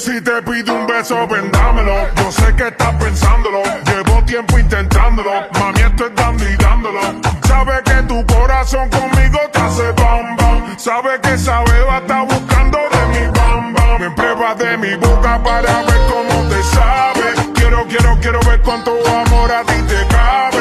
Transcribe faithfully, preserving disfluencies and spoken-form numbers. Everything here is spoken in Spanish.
Si te pido un beso, vendámelo. Yo sé que estás pensándolo. Llevo tiempo intentándolo. Mami, estoy dando y dándolo. Sabe que tu corazón conmigo te hace bam bam. Sabe que esa beba está buscando de mi bam bam. Me pruebas de mi boca para ver cómo te sabe. Quiero, quiero, quiero ver cuánto amor a ti te cabe.